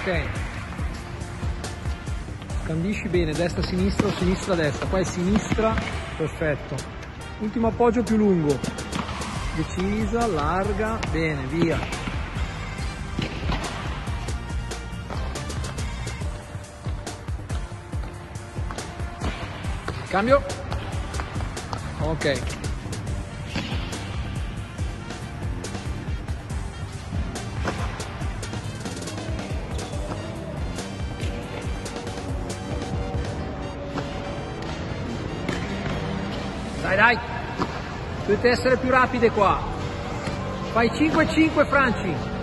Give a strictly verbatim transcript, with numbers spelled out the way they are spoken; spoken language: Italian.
Ok, scandisci bene, destra sinistra o sinistra destra, qua è sinistra, perfetto. Ultimo appoggio più lungo, decisa, larga, bene, via. Cambio. Ok. Dai, dai, dovete essere più rapide qua. Fai cinque cinque Franci.